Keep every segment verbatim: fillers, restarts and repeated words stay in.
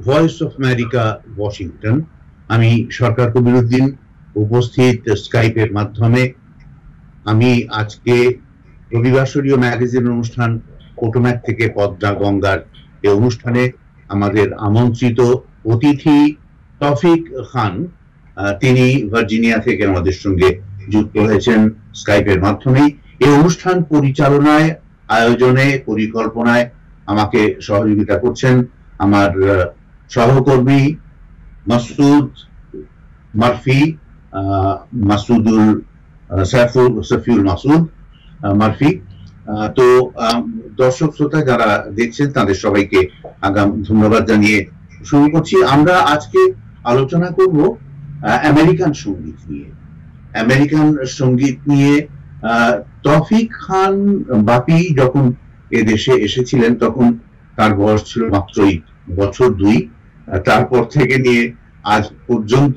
Voice of America, Washington. আমি সরকার কবিরউদ্দিন, উপস্থিত স্কাইপের মাধ্যমে। আমি আজকে রবিবাসরীয় ম্যাগাজিন অনুষ্ঠান কোটোম্যাক থেকে পদ্মা গঙ্গার এই অনুষ্ঠানে আমাদের আমন্ত্রিত অতিথি তৌফিক খান, তিনি ভার্জিনিয়া থেকে আমাদের সঙ্গে যুক্ত হয়েছেন স্কাইপের মাধ্যমে। এই অনুষ্ঠান পরিচালনায়, আয়োজনে, পরিকল্পনায় আমাকে সহযোগিতা করছেন আমার সহকর্মী মাসুদ মারফি, মাসুদুল সফিউল মাসুদ মারফি। তো দর্শক শ্রোতা যারা দেখছেন তাদের সবাইকে আগাম ধন্যবাদ জানিয়ে শুরু করছি। আমরা আজকে আলোচনা করব আমেরিকান সঙ্গীত নিয়ে। আমেরিকান সঙ্গীত নিয়ে তৌফিক খান বাপি যখন এ দেশে এসেছিলেন তখন তার বয়স ছিল মাত্রই বছর দুই। তারপর থেকে নিয়ে আজ পর্যন্ত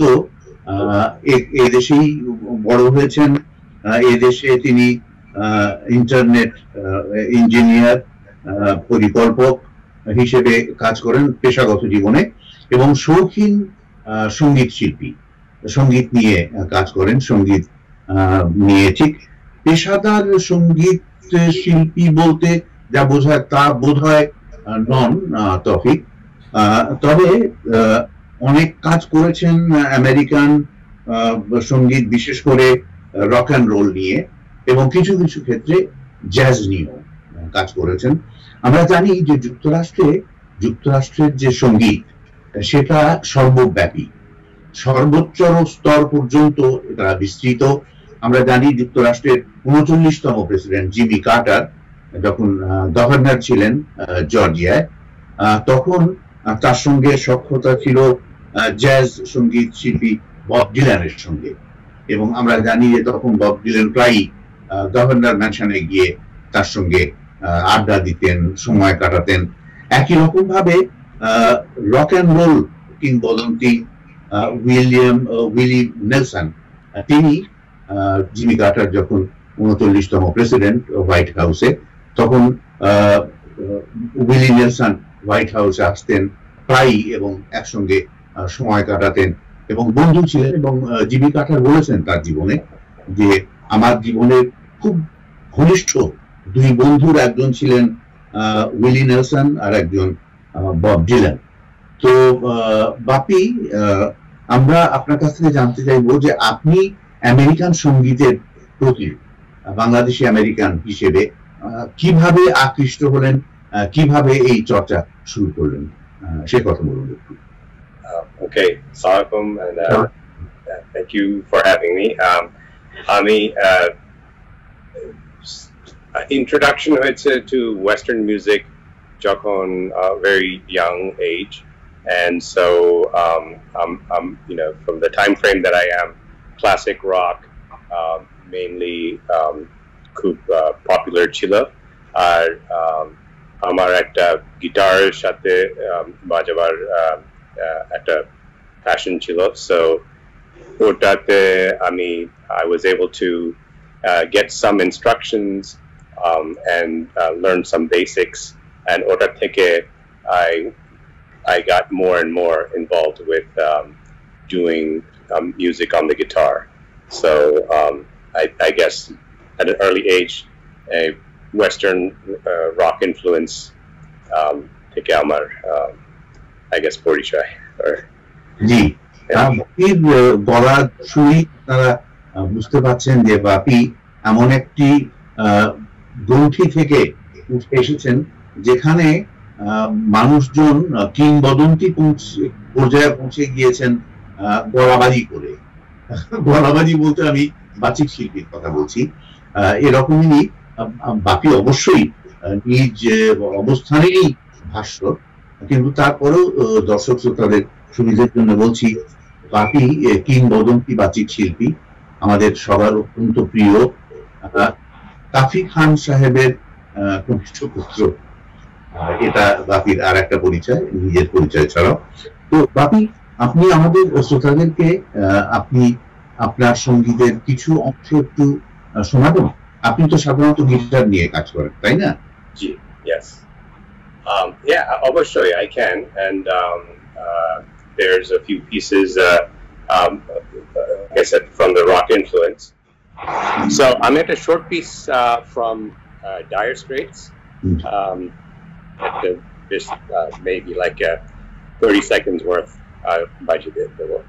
এ দেশেই বড় হয়েছেন। এ দেশে তিনি ইন্টারনেট ইঞ্জিনিয়ার, পরিকল্পক হিসেবে কাজ করেন পেশাগত জীবনে, এবং শৌখিন সঙ্গীত শিল্পী, সঙ্গীত নিয়ে কাজ করেন। সঙ্গীত নিয়ে ঠিক পেশাদার সঙ্গীত শিল্পী বলতে যা বোঝায় তা বোধ হয় নন তৌফিক, তবে অনেক কাজ করেছেন আমেরিকান সঙ্গীত, বিশেষ করে রক অ্যান্ড রোল নিয়ে, এবং কিছু কিছু ক্ষেত্রে জ্যাজ নিয়েও কাজ করেছেন। আমরা জানি যে যুক্তরাষ্ট্রে যুক্তরাষ্ট্রের যে সঙ্গীত সেটা সর্বব্যাপী, সর্বোচ্চ স্তর পর্যন্ত এটা বিস্তৃত। আমরা জানি যুক্তরাষ্ট্রের উনচল্লিশতম প্রেসিডেন্ট জিমি কার্টার যখন গভর্নর ছিলেন জর্জিয়ায়, তখন তার সঙ্গে সখ্যতা ছিল জ্যাজ সঙ্গীত শিল্পী বব ডিলানের সঙ্গে, এবং আমরা জানি যে তখন বব ডিলান প্রায়ই গভর্নর ম্যানশনে গিয়ে তার সঙ্গে আড্ডা দিতেন, সময় কাটাতেন। একই রকম ভাবে রক অ্যান্ড রোল কিংবদন্তি উইলিয়াম উইলি নেলসন, তিনি জিমি কার্টার যখন উনচল্লিশতম প্রেসিডেন্ট হোয়াইট হাউসে, তখন উইলি নেলসন হোয়াইট হাউসে আসতেন প্রায়ই এবং একসঙ্গে সময় কাটাতেন এবং বন্ধু ছিলেন। এবং জিমি কার্টার বলেছেন তার জীবনে যে আমার জীবনের খুব ঘনিষ্ঠ দুই বন্ধুর একজন ছিলেন উইলি নেলসন আর একজন বব ডিলান। তো বাপি, আমরা আপনার কাছ থেকে জানতে চাইবো যে আপনি আমেরিকান সঙ্গীতের প্রতি বাংলাদেশি আমেরিকান হিসেবে কিভাবে আকৃষ্ট হলেন, কিভাবে এই চর্চা শুরু করলেন, সে কথা বলুন একটু। Okay, assalamualaikum, and uh, thank you for having me. Um, আমি uh, introduction হয়েছে to Western music যখন a very young age, and so um, I'm, I'm, you know, from the time frame that I am, classic rock um, mainly um, খুব uh, popular ছিল, আর um, আমার একটা গিটারের সাথে বাজাবার একটা passion ছিল, so ওটাতে আমি I was able to uh, get some instructions um, and uh, learn some basics, and ওটা থেকে I I got more and more involved with um, doing um, music on the guitar. So um, I, I guess at an early age, a Western uh, rock influence um, থেকে আমার um, I guess পরিচয়। জি, বাপির গলার শুনেই তারা বুঝতে পারছেন যে বাপি এমন একটি গ্রন্থি থেকে উঠে এসেছেন যেখানে মানুষজন কিংবদন্তি পর্যায়ে পৌঁছে গিয়েছেন গলাবাজি করে। গলাবাজি বলতে আমি বাচিক শিল্পীর কথা বলছি। এরকমই বাপি অবশ্যই নিজ অবস্থানেরই ভাষ্য, কিন্তু তারপরেও দর্শক শ্রোতাদের সুবিধার জন্য বলছি, বাপি কিংবদন্তি বাচিক শিল্পী, আমাদের সবার অত্যন্ত প্রিয় কাফি খান সাহেবের কনিষ্ঠ পুত্র। এটা বাপির আর একটা পরিচয়, নিজের পরিচয় ছাড়াও। তো বাপি, আপনি আমাদের শ্রোতাদেরকে আপনি আপনার সঙ্গীতের কিছু অংশ একটু শোনাবেন? আপনি তো সাধারণত গিটার নিয়ে কাজ করেন, তাই না? জি, yes. Um, yeah, obviously I can, and um, uh, there's a few pieces, uh, um, like I said, from the rock influence. So I made a short piece uh, from uh, Dire Straits. Um, at the, just uh, maybe like a thirty seconds worth uh, budgeted the work.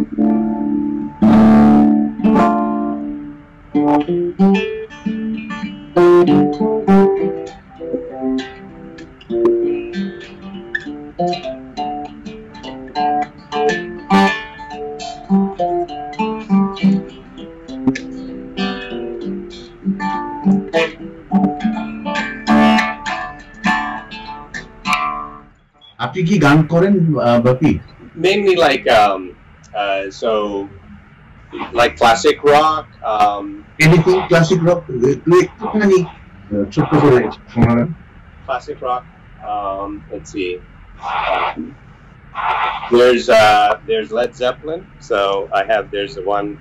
আপনি কি গান করেন বাপি? Mainly like um, uh, so like classic rock. Um, Anything classic rock? একটু একটুখানি ছোট্ট করে শোনাবেন। Classic rock. Um, let's see. Um, there's uh, there's Led Zeppelin. So I have there's the one.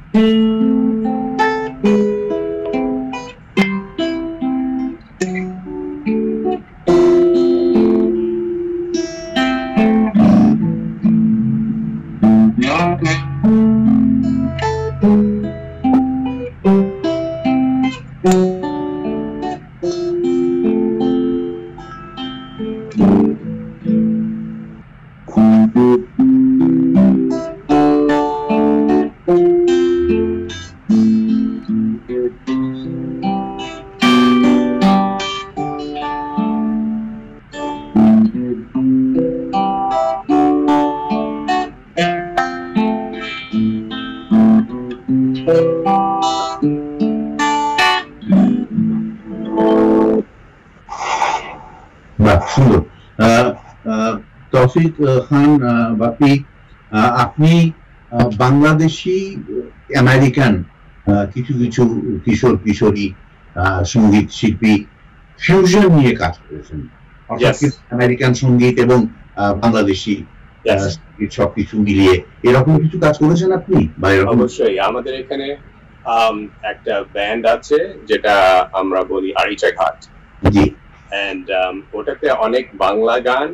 তৌফিক খান বাপি, আপনি বাংলাদেশি আমেরিকান কিছু কিছু কিশোর কিশোরী সঙ্গীত শিল্পী ফিউশন নিয়ে কাজ করেছেন, আমেরিকান সঙ্গীত এবং বাংলাদেশি সবকিছু মিলিয়ে এরকম কিছু কাজ করেছেন আপনি? অবশ্যই আমাদের এখানে একটা ব্যান্ড আছে যেটা আমরা বলি আরিচা ঘাট। জি। And um, ওটাতে অনেক বাংলা গান,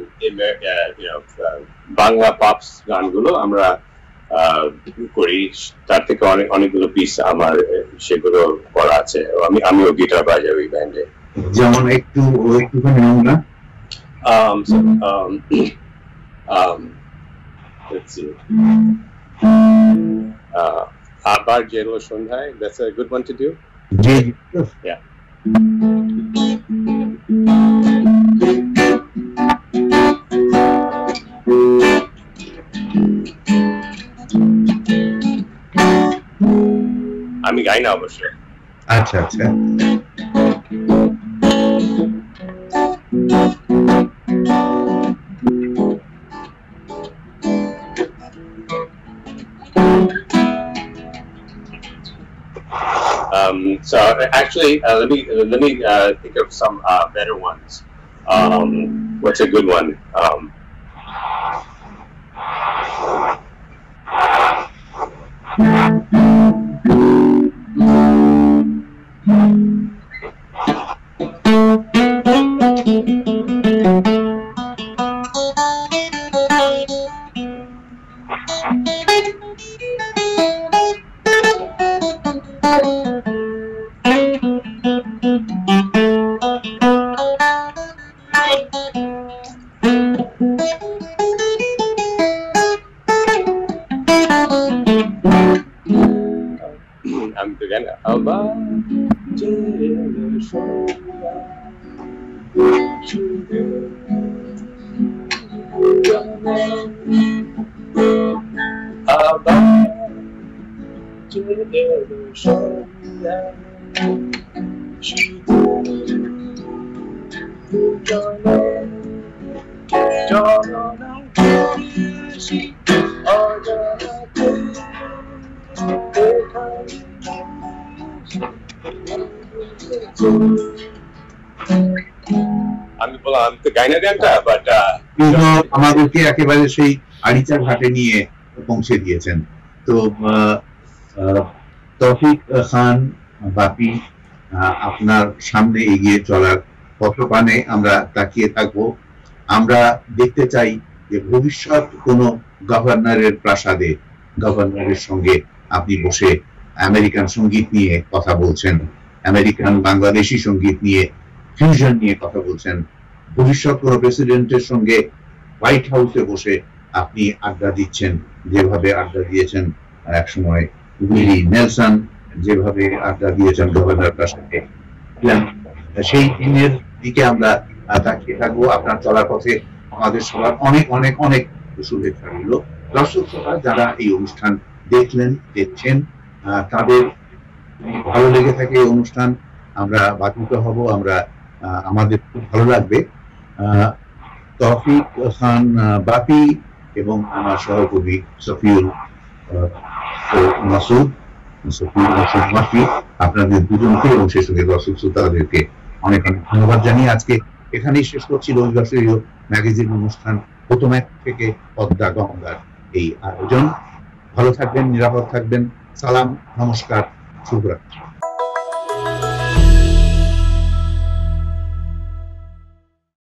বাংলা পপস গানগুলো আমরা করি, তার থেকে অনেক অনেকগুলো পিস আমার সেগুলো করা আছে। আমি আমিও গিটার বাজাই ওই ব্যান্ডে। যেমন একটু একটুখানি আমরা um so, um um let's see uh আবার জেলো সন্ধ্যায়, that's a good one to do. G, yeah. আমি গাই না অবশ্যই। আচ্ছা আচ্ছা। Um, so actually, uh, let me uh, let me uh, think of some uh, better ones. Um, what's a good one? Um, I'm gonna about আমি বললাম তো গাইনা গানটা, but আমাদেরকে একেবারে সেই আরিচা ঘাটে নিয়ে পৌঁছে দিয়েছেন। তো তৌফিক খান বাপি, আপনার সামনে এগিয়ে চলার পথপানে আমরা তাকিয়ে থাকবো। আমরা দেখতে চাই যে ভবিষ্যৎ কোনো গভর্নরের প্রাসাদে গভর্নরের সঙ্গে আপনি বসে আমেরিকান সঙ্গীত নিয়ে কথা বলছেন, আমেরিকান বাংলাদেশি সঙ্গীত নিয়ে ফিউশন নিয়ে কথা বলছেন, ভবিষ্যৎ কোনো প্রেসিডেন্টের সঙ্গে হোয়াইট হাউসে বসে আপনি আড্ডা দিচ্ছেন, যেভাবে আড্ডা দিয়েছেন একসময় উইলি নেলসন, যেভাবে আড্ডা দিয়েছেন গভর্নর প্রাসাদে, সেই দিনের দিকে আমরা তাকিয়ে থাকবো। আপনার চলার পথে আমাদের সবার অনেক অনেক অনেক শুভেচ্ছা রইল। দর্শক শ্রোতা যারা এই অনুষ্ঠান দেখলেন দেখছেন, তাদের ভালো লেগে থাকে এই অনুষ্ঠান, আমরা বাধিত হব, আমরা আমাদের খুব ভালো লাগবে। তৌফিক খান বাপি এবং আমার সহকবি সফিউল মাসুদ সফিউল মাসুদ মাফি, আপনাদের দুজনকে এবং সেই সঙ্গে দর্শক শ্রোতাদেরকে অনেক অনেক ধন্যবাদ জানিয়ে আজকে এখানেই শেষ করছি রবিবাসরীয় ম্যাগাজিন অনুষ্ঠান প্রথম এক থেকে পদ্মা গঙ্গার এই আয়োজন। ভালো থাকবেন, নিরাপদ থাকবেন। সালাম, নমস্কার, শুভরাত্রি।